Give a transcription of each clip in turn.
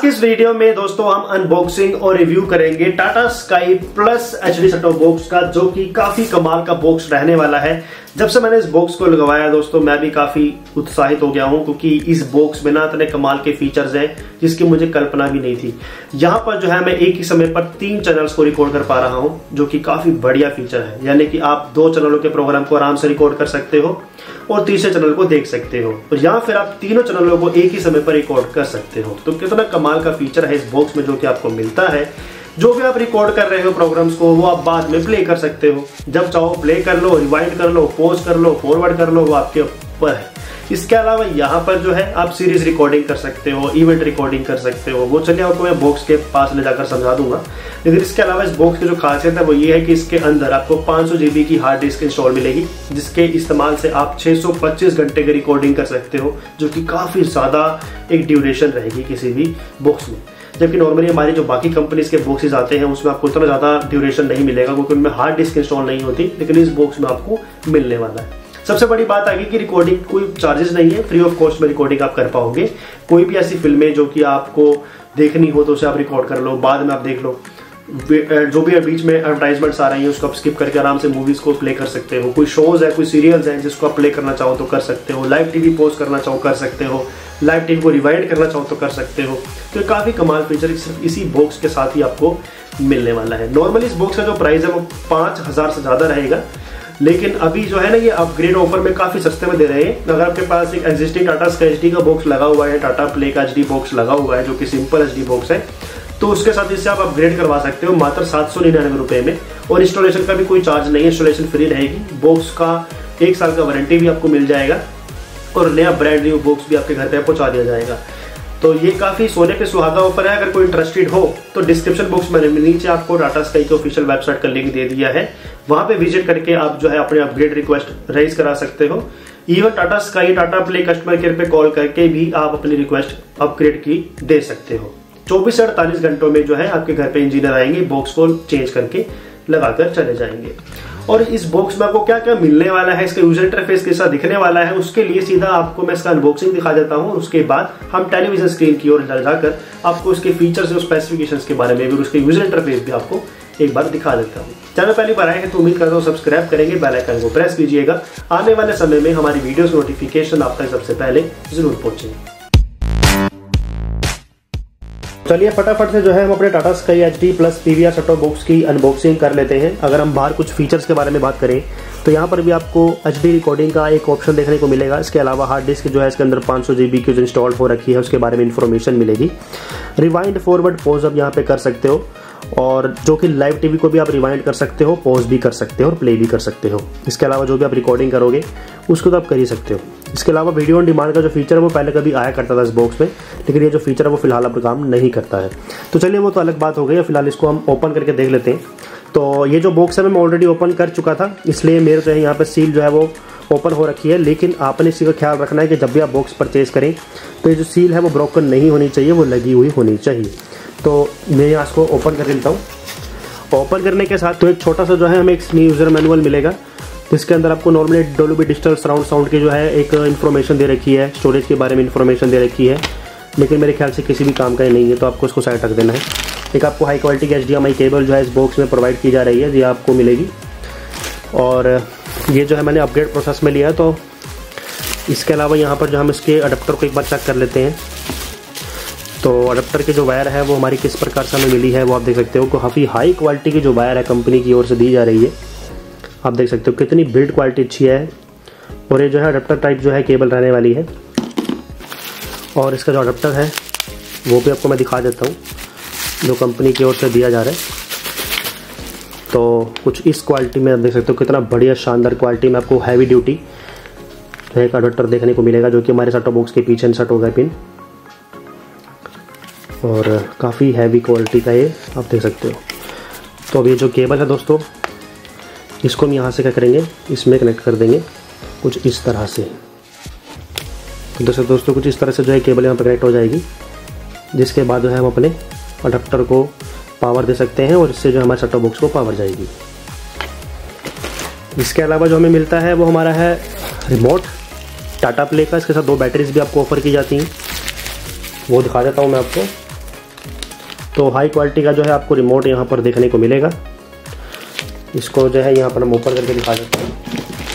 की इस वीडियो में दोस्तों हम अनबॉक्सिंग और रिव्यू करेंगे Tata Sky plus HD setup box का, जो कि काफी कमाल का बॉक्स रहने वाला है। जब से मैंने इस बॉक्स को लगवाया दोस्तों मैं भी काफी उत्साहित हो गया हूं, क्योंकि इस बॉक्स में ना इतने कमाल के फीचर्स हैं जिसकी मुझे कल्पना भी नहीं थी। यहाँ पर जो है मैं एक ही समय पर 3 चैनल्स को रिकॉर्ड कर पा रहा हूं, जो कि काफी बढ़िया फीचर है। यानी कि आप 2 चैनलों के प्रोग्राम को आराम से रिकॉर्ड कर सकते हो और तीसरे चैनल को देख सकते हो, और या फिर आप तीनों चैनलों को एक ही समय पर रिकॉर्ड कर सकते हो। तो कितना कमाल का फीचर है इस बॉक्स में जो कि आपको मिलता है। जो भी आप रिकॉर्ड कर रहे हो प्रोग्राम्स को, वो आप बाद में प्ले कर सकते हो। जब चाहो प्ले कर लो, रिवाइंड कर लो, पॉज कर लो, फॉरवर्ड कर लो, वो आपके ऊपर है। इसके अलावा यहाँ पर जो है आप सीरीज रिकॉर्डिंग कर सकते हो, इवेंट रिकॉर्डिंग कर सकते हो। वो चलिए आपको मैं बॉक्स के पास ले जाकर समझा दूंगा। लेकिन इसके अलावा इस बॉक्स की जो खासियत है वो ये है कि इसके अंदर आपको 500 GB की हार्ड डिस्क इंस्टॉल मिलेगी, जिसके इस्तेमाल से आप 625 घंटे की रिकॉर्डिंग कर सकते हो, जो कि काफी ज्यादा एक ड्यूरेशन रहेगी किसी भी बॉक्स में। जबकि नॉर्मली हमारी जो बाकी कंपनीज के बॉक्सेस आते हैं उसमें आपको इतना ज्यादा ड्यूरेशन नहीं मिलेगा, क्योंकि उनमें हार्ड डिस्क इंस्टॉल नहीं होती। लेकिन इस बॉक्स में आपको मिलने वाला है। सबसे बड़ी बात आ गई कि रिकॉर्डिंग कोई चार्जेस नहीं है, फ्री ऑफ कॉस्ट में रिकॉर्डिंग आप कर पाओगे। कोई भी ऐसी फिल्में जो कि आपको देखनी हो तो उसे आप रिकॉर्ड कर लो, बाद में आप देख लो। जो भी बीच में एडवर्टाइजमेंट्स आ रही हैं उसको आप स्किप करके आराम से मूवीज को प्ले कर सकते हो। कोई शोज है, कोई सीरियल्स हैं जिसको आप प्ले करना चाहो तो कर सकते हो। लाइव टीवी पॉज करना चाहो कर सकते हो। लाइव टीवी को रिवाइंड करना चाहो तो कर सकते हो। तो काफी कमाल फीचर सिर्फ इसी बॉक्स के साथ ही आपको मिलने वाला है। नॉर्मली इस बॉक्स का जो प्राइस है वो 5000 से ज्यादा रहेगा, लेकिन अभी जो है ना ये अपग्रेड ऑफर में काफी सस्ते में दे रहे हैं। अगर आपके पास एक एग्जिस्टिंग टाटा स्काई एचडी का बॉक्स लगा हुआ है, टाटा प्ले का एचडी बॉक्स लगा हुआ है जो कि सिंपल एचडी बॉक्स है, तो उसके साथ इससे आप अपग्रेड करवा सकते हो मात्र 799 रुपए में। और इंस्टॉलेशन का भी कोई चार्ज नहीं है, इंस्टॉलेशन फ्री रहेगी। बॉक्स का 1 साल का वारंटी भी आपको मिल जाएगा और नया ब्रांड न्यू बॉक्स भी आपके घर पे पहुंचा दिया जाएगा। तो ये काफी सोने पे सुहागा ऑफर है। अगर कोई इंटरेस्टेड हो तो डिस्क्रिप्शन बॉक्स में नीचे आपको टाटा स्काई के ऑफिशियल वेबसाइट का लिंक दे दिया है, वहां पे विजिट करके आप जो है अपने अपग्रेड रिक्वेस्ट रेज करा सकते हो। Even Tata Sky Tata Play customer care पे कॉल करके भी आप अपनी रिक्वेस्ट अपग्रेड की दे सकते हो। 24 से 48 घंटों में जो है आपके घर पे इंजीनियर आएंगे, बॉक्स को चेंज करके लगाकर चले जाएंगे। और इस बॉक्स में आपको क्या क्या मिलने वाला है, इसका यूजर इंटरफेस कैसा दिखने वाला है, उसके लिए सीधा आपको मैं इसका अनबॉक्सिंग दिखा देता हूं। उसके बाद हम टेलीविजन स्क्रीन की ओर जाकर आपको इसके फीचर्स और स्पेसिफिकेशंस के बारे में भी, उसके यूजर इंटरफेस भी आपको एक बार दिखा देता हूं। चैनल पहली बार आए हैं तो उम्मीद करता हूं सब्सक्राइब करेंगे, बेल आइकन को प्रेस कीजिएगा। आने वाले समय में हमारी वीडियोस नोटिफिकेशन आप तक सबसे पहले जरूर पहुंचे। चलिए फटाफट से जो है हम अपने Tata Sky HD plus PVR setup box की अनबॉक्सिंग कर लेते हैं। अगर हम बाहर कुछ फीचर्स के बारे में बात करें तो यहाँ पर भी आपको एचडी रिकॉर्डिंग का एक ऑप्शन देखने को मिलेगा। इसके अलावा हार्ड डिस्क जो है इसके अंदर 500 GB की जो इंस्टॉल हो रखी है उसके बारे में इंफॉर्मेशन मिलेगी। रिवाइंड फॉरवर्ड पॉज आप यहाँ पे कर सकते हो, और जो कि लाइव टीवी को भी आप रिवाइंड कर सकते हो, पॉज भी कर सकते हो और प्ले भी कर सकते हो। इसके अलावा जो भी आप रिकॉर्डिंग करोगे उसको तो आप कर ही सकते हो। इसके अलावा वीडियो ऑन डिमांड का जो फीचर है वो पहले कभी आया करता था इस बॉक्स में, लेकिन ये जो फीचर है वो फिलहाल अब काम नहीं करता है। तो चलिए वो तो अलग बात हो गई है, फिलहाल इसको हम ओपन करके देख लेते हैं। तो ये जो बॉक्स है मैं ऑलरेडी ओपन कर चुका था, इसलिए मेरे जो है यहाँ पर सील जो है वो ओपन हो रखी है। लेकिन आपने इसी का ख्याल रखना है कि जब भी आप बॉक्स परचेज करें तो ये जो सील है वो ब्रोकन नहीं होनी चाहिए, वो लगी हुई होनी चाहिए। तो मैं यहाँ इसको ओपन कर लेता हूँ। ओपन करने के साथ तो एक छोटा सा जो है हमें एक यूजर मैनुअल मिलेगा, जिसके अंदर आपको normally Dolby digital surround sound की जो है एक इन्फॉर्मेशन दे रखी है, स्टोरेज के बारे में इन्फॉर्मेशन दे रखी है, लेकिन मेरे ख्याल से किसी भी काम का ही नहीं है, तो आपको इसको साइड रख देना है। एक आपको हाई क्वालिटी की HDMI केबल जो है इस बॉक्स में प्रोवाइड की जा रही है, ये आपको मिलेगी। और ये जो है मैंने अपग्रेड प्रोसेस में लिया है। तो इसके अलावा यहाँ पर जो हम इसके अडेप्टर को एक बार चेक कर लेते हैं। तो अडेप्टर की जो वायर है वो हमारी किस प्रकार से हमें मिली है वो आप देख सकते हो। काफ़ी हाई क्वालिटी की जो वायर है कंपनी की ओर से दी जा रही है, आप देख सकते हो कितनी बिल्ड क्वालिटी अच्छी है। और ये जो है अडेप्टर टाइप जो है केबल रहने वाली है, और इसका जो अडेप्टर है वो भी आपको मैं दिखा देता हूँ जो कंपनी की ओर से दिया जा रहा है। तो कुछ इस क्वालिटी में आप देख सकते हो, कितना बढ़िया शानदार क्वालिटी में आपको हैवी ड्यूटी एक अडेप्टर देखने को मिलेगा, जो कि हमारे सेटअप बॉक्स के पीछे इंसर्ट होगा पिन, और काफ़ी हैवी क्वालिटी का ये आप देख सकते हो। तो अब ये जो केबल है दोस्तों, इसको हम यहाँ से क्या करेंगे, इसमें कनेक्ट कर देंगे कुछ इस तरह से। तो दोस्तों कुछ इस तरह से जो है केबल यहाँ पर कनेक्ट हो जाएगी, जिसके बाद जो है हम अपने अडेप्टर को पावर दे सकते हैं और इससे जो हमारे सेटअप बॉक्स को पावर जाएगी। इसके अलावा जो हमें मिलता है वो हमारा है रिमोट टाटा प्ले का। इसके साथ 2 बैटरीज भी आपको ऑफर की जाती हैं, वो दिखा देता हूँ मैं आपको। तो हाई क्वालिटी का जो है आपको रिमोट यहाँ पर देखने को मिलेगा। इसको जो है यहाँ पर हम ओपन करके दिखा देते हैं।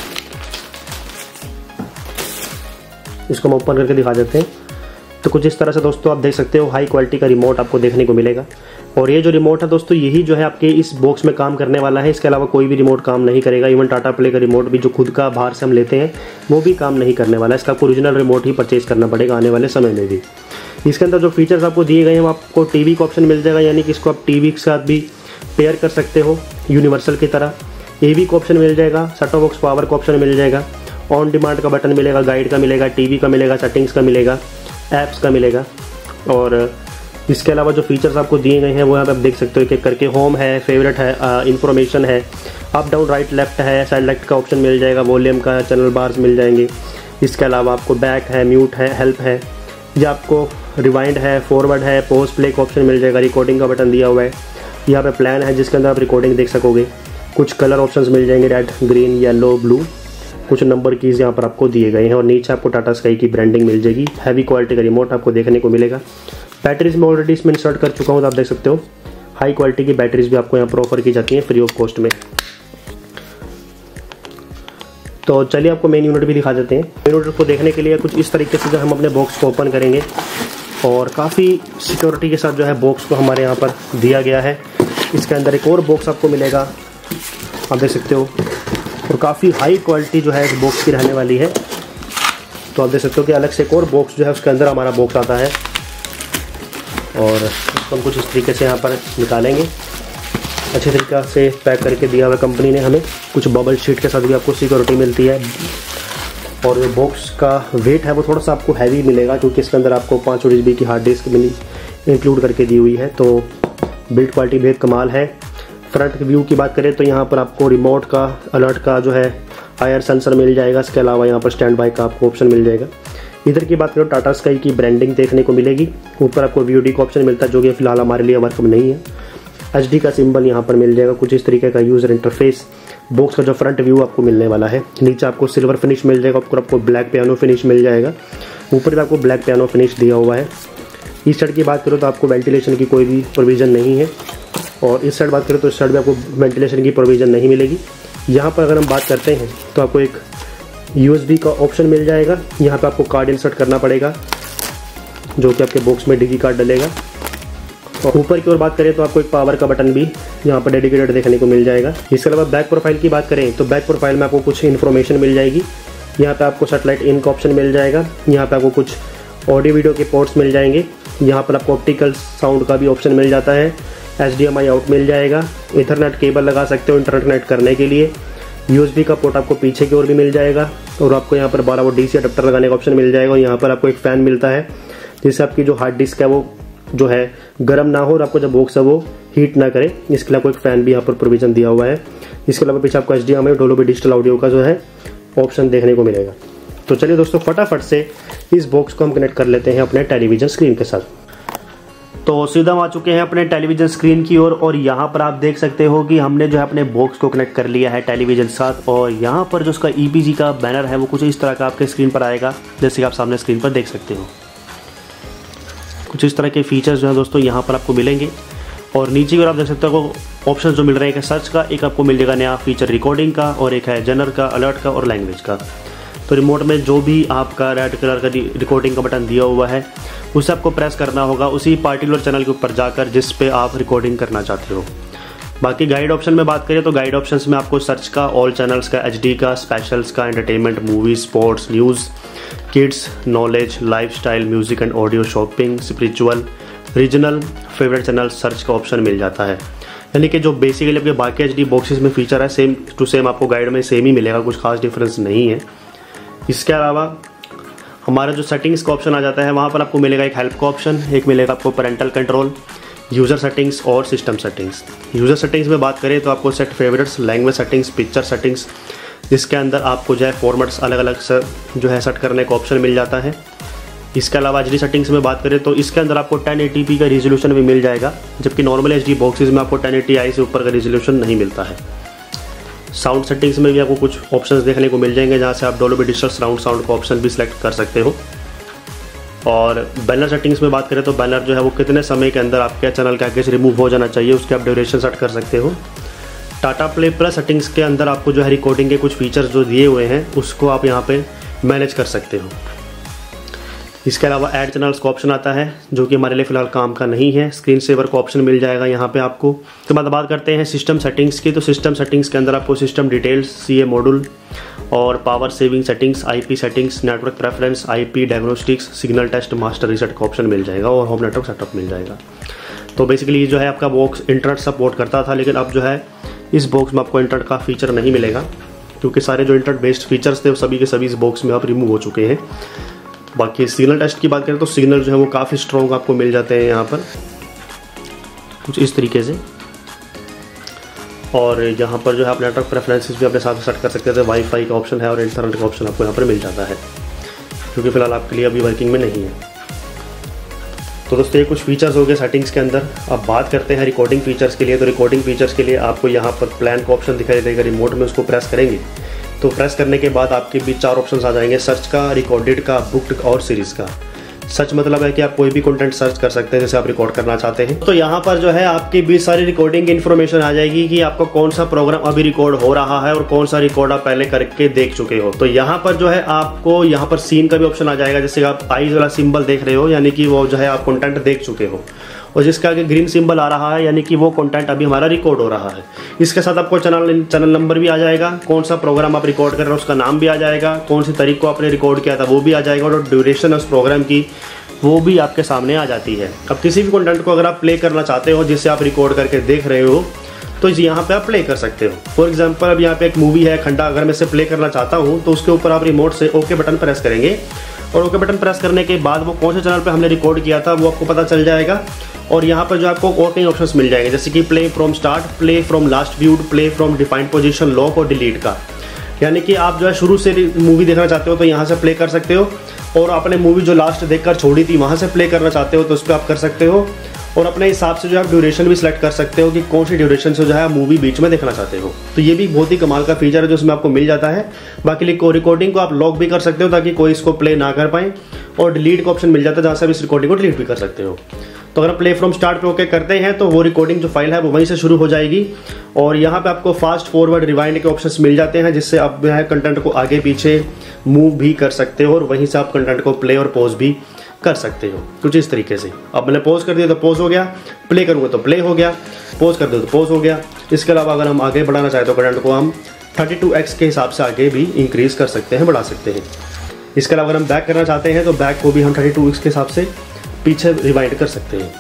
इसको हम ओपन करके दिखा देते हैं। तो कुछ इस तरह से दोस्तों आप देख सकते हो हाई क्वालिटी का रिमोट आपको देखने को मिलेगा। और ये जो रिमोट है दोस्तों, यही जो है आपके इस बॉक्स में काम करने वाला है। इसके अलावा कोई भी रिमोट काम नहीं करेगा। इवन टाटा प्ले का रिमोट भी जो खुद का बाहर से हम लेते हैं वो भी काम नहीं करने वाला है। इसका ओरिजिनल रिमोट ही परचेज करना पड़ेगा आने वाले समय में भी। इसके अंदर जो फीचर्स आपको दिए गए हैं वो आपको टीवी का ऑप्शन मिल जाएगा, यानी कि इसको आप टीवी के साथ भी पेयर कर सकते हो यूनिवर्सल की तरह। एवी का ऑप्शन मिल जाएगा, सेट टॉप बॉक्स पावर का ऑप्शन मिल जाएगा, ऑन डिमांड का बटन मिलेगा, गाइड का मिलेगा, टीवी का मिलेगा, सेटिंग्स का मिलेगा, ऐप्स का मिलेगा। और इसके अलावा जो फीचर्स आपको दिए गए हैं वो यहाँ पे आप देख सकते हो एक एक करके। होम है, फेवरेट है, इन्फॉर्मेशन है, अप डाउन राइट लेफ्ट है, सेलेक्ट का ऑप्शन मिल जाएगा, वॉल्यूम का, चैनल बार्स मिल जाएंगे। इसके अलावा आपको बैक है, म्यूट है, हेल्प है, या आपको रिवाइंड है, फॉरवर्ड है, पोस्ट प्ले का ऑप्शन मिल जाएगा, रिकॉर्डिंग का बटन दिया हुआ है। यहाँ पे प्लान है जिसके अंदर आप रिकॉर्डिंग देख सकोगे। कुछ कलर ऑप्शंस मिल जाएंगे, रेड, ग्रीन, येलो, ब्लू। कुछ नंबर कीज़ यहाँ पर आपको दिए गए हैं और नीचे आपको टाटा स्काई की ब्रांडिंग मिल जाएगी। हैवी क्वालिटी का रिमोट आपको देखने को मिलेगा। बैटरीज में ऑलरेडी इसमें इंसर्ट कर चुका हूँ, तो आप देख सकते हो हाई क्वालिटी की बैटरीज भी आपको यहाँ पर ऑफर की जाती हैं फ्री ऑफ कॉस्ट में। तो चलिए आपको मेन यूनिट भी दिखा देते हैं। मेन यूनिट को देखने के लिए कुछ इस तरीके से जो हम अपने बॉक्स को ओपन करेंगे और काफ़ी सिक्योरिटी के साथ जो है बॉक्स को हमारे यहाँ पर दिया गया है। इसके अंदर एक और बॉक्स आपको मिलेगा, आप देख सकते हो, और काफ़ी हाई क्वालिटी जो है इस बॉक्स की रहने वाली है। तो आप देख सकते हो कि अलग से एक और बॉक्स जो है उसके अंदर हमारा बॉक्स आता है और उसको हम कुछ इस तरीके से यहाँ पर निकालेंगे। अच्छे तरीक़े से पैक करके दिया हुआ कंपनी ने हमें। कुछ बबल शीट के साथ भी आपको सिक्योरिटी मिलती है। और जो बॉक्स का वेट है वो थोड़ा सा आपको हैवी मिलेगा क्योंकि इसके अंदर आपको 500 GB की हार्ड डिस्क मिली इंक्लूड करके दी हुई है। तो बिल्ड क्वालिटी बेहद कमाल है। फ्रंट व्यू की बात करें तो यहाँ पर आपको रिमोट का, अलर्ट का जो है आईआर सेंसर मिल जाएगा। इसके अलावा यहाँ पर स्टैंड बाय का आपको ऑप्शन मिल जाएगा। इधर की बात करें टाटा स्काई की ब्रांडिंग देखने को मिलेगी। ऊपर आपको VOD का ऑप्शन मिलता है जो कि फिलहाल हमारे लिए वर्क में नहीं है। HD का सिंबल यहाँ पर मिल जाएगा। कुछ इस तरीके का यूज़र इंटरफेस बॉक्स का जो फ्रंट व्यू आपको मिलने वाला है। नीचे आपको सिल्वर फिनिश मिल जाएगा, आपको ब्लैक पियानो फिनिश मिल जाएगा। ऊपर भी आपको ब्लैक पियानो फिनिश दिया हुआ है। इस साइड की बात करो तो आपको वेंटिलेशन की कोई भी प्रोविज़न नहीं है और इस साइड बात करें तो इस साइड भी आपको वेंटिलेशन की प्रोविज़न नहीं मिलेगी। यहाँ पर अगर हम बात करते हैं तो आपको एक USB का ऑप्शन मिल जाएगा। यहाँ पे आपको कार्ड इंसर्ट करना पड़ेगा जो कि आपके बॉक्स में डिगी कार्ड डलेगा। और ऊपर की ओर बात करें तो आपको एक पावर का बटन भी यहाँ पर डेडिकेटेड देखने को मिल जाएगा। इसके अलावा बैक प्रोफाइल की बात करें तो बैक प्रोफाइल में आपको कुछ इन्फॉर्मेशन मिल जाएगी। यहाँ पे आपको सैटेलाइट इन का ऑप्शन मिल जाएगा। यहाँ पे आपको कुछ ऑडियो वीडियो के पोर्ट्स मिल जाएंगे। यहाँ पर आपको ऑप्टिकल साउंड का भी ऑप्शन मिल जाता है। HDMI आउट मिल जाएगा। इथरनेट केबल लगा सकते हो इंटरनेट कनेक्ट करने के लिए। USB का पोर्ट आपको पीछे की ओर भी मिल जाएगा और आपको यहाँ पर 12 वोल्ट DC अडेप्टर लगाने का ऑप्शन मिल जाएगा। और यहाँ पर आपको एक फ़ैन मिलता है जिससे आपकी जो हार्ड डिस्क है वो जो है गर्म ना हो और आपको जो बॉक्स है वो हीट ना करे। इसके लिए आपको एक फ़ैन भी यहाँ पर प्रोविज़न दिया हुआ है। इसके अलावा पीछे आपको HDMI डोलोबी डिजिटल ऑडियो का जो है ऑप्शन देखने को मिलेगा। तो चलिए दोस्तों फटाफट से इस बॉक्स को हम कनेक्ट कर लेते हैं अपने टेलीविज़न स्क्रीन के साथ। तो सीधा हम आ चुके हैं अपने टेलीविज़न स्क्रीन की ओर और यहाँ पर आप देख सकते हो कि हमने जो है अपने बॉक्स को कनेक्ट कर लिया है टेलीविज़न के साथ। और यहाँ पर जो उसका EPG का बैनर है वो कुछ इस तरह का आपके स्क्रीन पर आएगा जैसे कि आप सामने स्क्रीन पर देख सकते हो। कुछ इस तरह के फीचर्स जो है दोस्तों यहाँ पर आपको मिलेंगे। और नीचे की ओर आप देख सकते हो ऑप्शन जो मिल रहे हैं सर्च का, एक आपको मिल जाएगा नया फीचर रिकॉर्डिंग का और एक है जनरल का, अलर्ट का और लैंग्वेज का। तो रिमोट में जो भी आपका रेड कलर का रिकॉर्डिंग का बटन दिया हुआ है उसे आपको प्रेस करना होगा उसी पार्टिकुलर चैनल के ऊपर जाकर जिस पे आप रिकॉर्डिंग करना चाहते हो। बाकी गाइड ऑप्शन में बात करें तो गाइड ऑप्शंस में आपको सर्च का, ऑल चैनल्स का, HD का, स्पेशल्स का, entertainment, movies, sports, news, kids, knowledge, lifestyle, music and audio, shopping, spiritual, regional, favourite channel, search का ऑप्शन मिल जाता है। यानी कि जो बेसिकली आपके बाकी HD बॉक्सेस में फीचर है सेम टू सेम आपको गाइड में सेम ही मिलेगा, कुछ खास डिफरेंस नहीं है। इसके अलावा हमारा जो सेटिंग्स का ऑप्शन आ जाता है वहाँ पर आपको मिलेगा एक हेल्प का ऑप्शन, एक मिलेगा आपको पेरेंटल कंट्रोल, यूज़र सेटिंग्स और सिस्टम सेटिंग्स। यूज़र सेटिंग्स में बात करें तो आपको set favourites, language settings, picture settings, जिसके अंदर आपको जो है फॉर्मेट्स अलग अलग जो है सेट करने का ऑप्शन मिल जाता है। इसके अलावा HD सेटिंग्स में बात करें तो इसके अंदर आपको 1080p का रिजोल्यूशन भी मिल जाएगा, जबकि नॉर्मल HD बॉक्सेस में आपको 1080i से ऊपर का रिजोल्यूशन नहीं मिलता है। साउंड सेटिंग्स में भी आपको कुछ ऑप्शंस देखने को मिल जाएंगे जहाँ से आप डोलोबी डिजिटल सराउंड साउंड का ऑप्शन भी सिलेक्ट कर सकते हो। और बैनर सेटिंग्स में बात करें तो बैनर जो है वो कितने समय के अंदर आपके चैनल के आगे से रिमूव हो जाना चाहिए, उसके आप ड्यूरेशन सेट कर सकते हो। टाटा प्ले प्लस सेटिंग्स के अंदर आपको जो है रिकॉर्डिंग के कुछ फीचर्स जो दिए हुए हैं उसको आप यहाँ पे मैनेज कर सकते हो। इसके अलावा ऐड चैनल्स का ऑप्शन आता है जो कि हमारे लिए फ़िलहाल काम का नहीं है। स्क्रीन सेवर का ऑप्शन मिल जाएगा यहाँ पे आपको। उसके बाद बात करते हैं सिस्टम सेटिंग्स की। तो सिस्टम सेटिंग्स के अंदर आपको सिस्टम डिटेल्स, CA मॉड्यूल और power saving settings, IP settings, network preference, IP diagnostics, signal test, master reset का ऑप्शन मिल जाएगा और होम नेटवर्क सेटअप मिल जाएगा। तो बेसिकली ये जो है आपका बॉक्स इंटरनेट सपोर्ट करता था, लेकिन अब जो है इस बॉक्स में आपको इंटरनेट का फीचर नहीं मिलेगा क्योंकि सारे जो इंटरनेट बेस्ड फीचर्स थे वो सभी के सभी इस बॉक्स में अब रिमूव हो चुके हैं। बाकी सिग्नल टेस्ट की बात करें तो सिग्नल जो है वो काफ़ी स्ट्रॉन्ग आपको मिल जाते हैं यहाँ पर कुछ इस तरीके से। और यहाँ पर जो है आप नेटवर्क प्रेफरेंसेस भी अपने साथ सेट कर सकते थे। वाईफाई का ऑप्शन है और इंटरनेट का ऑप्शन आपको यहाँ पर मिल जाता है क्योंकि फ़िलहाल आपके लिए अभी वर्किंग में नहीं है। तो दोस्तों ये कुछ फीचर्स हो गए सेटिंग्स के अंदर। अब बात करते हैं रिकॉर्डिंग फीचर्स के लिए। तो रिकॉर्डिंग फीचर्स के लिए आपको यहाँ पर प्लान का ऑप्शन दिखाई देगा रिमोट में, उसको प्रेस करेंगे तो प्रेस करने के बाद आपके बीच 4 ऑप्शंस आ जाएंगे, सर्च का, रिकॉर्डेड का, बुक्ड और सीरीज़ का। सर्च मतलब है कि आप कोई भी कंटेंट सर्च कर सकते हैं जैसे आप रिकॉर्ड करना चाहते हैं। तो यहाँ पर जो है आपके बीच सारी रिकॉर्डिंग की इन्फॉर्मेशन आ जाएगी कि आपको कौन सा प्रोग्राम अभी रिकॉर्ड हो रहा है और कौन सा रिकॉर्ड आप पहले करके देख चुके हो। तो यहाँ पर जो है आपको यहाँ पर सीन का भी ऑप्शन आ जाएगा, जैसे आप आइज वाला सिंबल देख रहे हो यानी कि वो जो है आप कंटेंट देख चुके हो, और जिसका आगे ग्रीन सिंबल आ रहा है यानी कि वो कंटेंट अभी हमारा रिकॉर्ड हो रहा है। इसके साथ आपको चैनल नंबर भी आ जाएगा, कौन सा प्रोग्राम आप रिकॉर्ड कर रहे हो उसका नाम भी आ जाएगा, कौन सी तारीख को आपने रिकॉर्ड किया था वो भी आ जाएगा, और ड्यूरेशन उस प्रोग्राम की वो भी आपके सामने आ जाती है। अब किसी भी कंटेंट को अगर आप प्ले करना चाहते हो जिससे आप रिकॉर्ड करके देख रहे हो तो यहाँ पे आप प्ले कर सकते हो। फॉर एग्जांपल अब यहाँ पे एक मूवी है खंडा, अगर मैं इसे प्ले करना चाहता हूँ तो उसके ऊपर आप रिमोट से ओके बटन प्रेस करेंगे और ओके बटन प्रेस करने के बाद वो कौन से चैनल पे हमने रिकॉर्ड किया था वो आपको पता चल जाएगा। और यहाँ पर जो आपको और कई ऑप्शंस मिल जाएंगे जैसे कि play from start, play from last viewed, play from defined position, lock और डिलीट का। यानी कि आप जो है शुरू से मूवी देखना चाहते हो तो यहाँ से प्ले कर सकते हो, और आपने मूवी जो लास्ट देखकर छोड़ी थी वहाँ से प्ले करना चाहते हो तो उस पर आप कर सकते हो, और अपने हिसाब से जो है आप ड्यूरेशन भी सिलेक्ट कर सकते हो कि कौन सी ड्यूरेशन से जो है मूवी बीच में देखना चाहते हो। तो ये भी बहुत ही कमाल का फीचर है जो इसमें आपको मिल जाता है। बाकी रिकॉर्डिंग को आप लॉक भी कर सकते हो ताकि कोई इसको प्ले ना कर पाए, और डिलीट का ऑप्शन मिल जाता है जहाँ से आप इस रिकॉर्डिंग को डिलीट भी कर सकते हो। तो अगर प्ले फ्रॉम स्टार्ट पे ओके करते हैं तो वो रिकॉर्डिंग जो फाइल है वो वहीं से शुरू हो जाएगी, और यहाँ पे आपको फास्ट फॉरवर्ड रिवाइंड के ऑप्शंस मिल जाते हैं जिससे आप जो है कंटेंट को आगे पीछे मूव भी कर सकते हो, और वहीं से आप कंटेंट को प्ले और पॉज भी कर सकते हो कुछ इस तरीके से। अब मैंने पॉज कर दिया तो पॉज हो गया, प्ले करूँगा तो प्ले हो गया, पॉज कर दो तो पॉज हो गया। इसके अलावा अगर हम आगे बढ़ाना चाहें तो कंटेंट को हम 32x के हिसाब से आगे भी इंक्रीज कर सकते हैं, बढ़ा सकते हैं। इसके अलावा अगर हम बैक करना चाहते हैं तो बैक को भी हम 32x के हिसाब से पीछे रिवाइंड कर सकते हैं।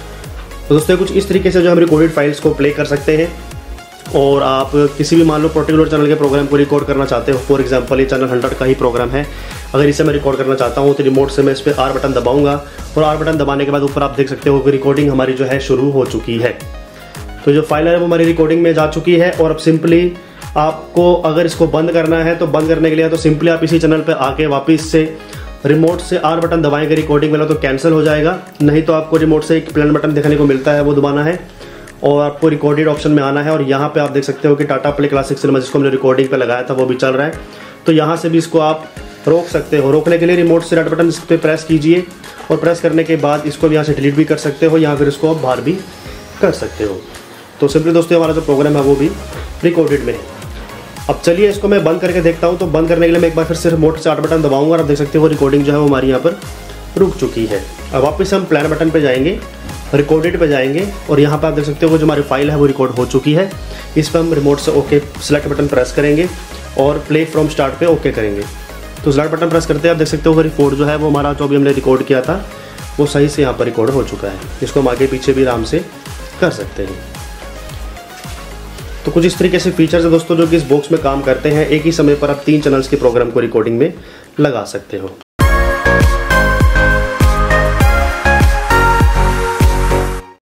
तो दोस्तों कुछ इस तरीके से जो हम रिकॉर्डेड फाइल्स को प्ले कर सकते हैं, और आप किसी भी मान लो पर्टिकुलर चैनल के प्रोग्राम को रिकॉर्ड करना चाहते हो। फॉर एग्जांपल ये चैनल 100 का ही प्रोग्राम है, अगर इसे मैं रिकॉर्ड करना चाहता हूँ तो रिमोट से मैं इस पर R बटन दबाऊंगा, और R बटन दबाने के बाद ऊपर आप देख सकते हो कि रिकॉर्डिंग हमारी जो है शुरू हो चुकी है। तो जो फाइल है वो हमारी रिकॉर्डिंग में जा चुकी है, और अब सिंपली आपको अगर इसको बंद करना है तो बंद करने के लिए तो सिंपली आप इसी चैनल पर आके वापस से रिमोट से R बटन दबाएंगे, रिकॉर्डिंग वाला तो कैंसिल हो जाएगा। नहीं तो आपको रिमोट से एक प्ले बटन देखने को मिलता है वो दबाना है, और आपको रिकॉर्डेड ऑप्शन में आना है, और यहाँ पे आप देख सकते हो कि टाटा प्ले क्लासिक सिनेमा जिसको हमने रिकॉर्डिंग पे लगाया था वो भी चल रहा है। तो यहाँ से भी इसको आप रोक सकते हो। रोकने के लिए रिमोट से रेड बटन इस पर प्रेस कीजिए, और प्रेस करने के बाद इसको भी यहाँ से डिलीट भी कर सकते हो, या फिर इसको आप बाहर भी कर सकते हो। तो सिंपली दोस्तों हमारा जो प्रोग्राम है वो भी रिकॉर्डेड में है। अब चलिए इसको मैं बंद करके देखता हूँ। तो बंद करने के लिए मैं एक बार फिर से रिमोट से R बटन दबाऊंगा, और आप देख सकते हो वो रिकॉर्डिंग जो है वो हमारी यहाँ पर रुक चुकी है। अब वापस हम प्लान बटन पे जाएंगे, रिकॉर्डेड पे जाएंगे, और यहाँ पर आप देख सकते हो वो जो हमारी फाइल है वो रिकॉर्ड हो चुकी है। इस पर हम रिमोट से ओके सेलेक्ट बटन प्रेस करेंगे और प्ले फ्रॉम स्टार्ट पे ओके करेंगे। तो सेलेक्ट बटन प्रेस करते हैं आप देख सकते हो कि रिकॉर्ड जो है वो हमारा जो भी हमने रिकॉर्ड किया था वो सही से यहाँ पर रिकॉर्ड हो चुका है। इसको हम आगे पीछे भी आराम से कर सकते हैं। तो कुछ इस तरीके से फीचर्स है दोस्तों जो कि इस बॉक्स में काम करते हैं। एक ही समय पर आप 3 चैनल्स के प्रोग्राम को रिकॉर्डिंग में लगा सकते हो।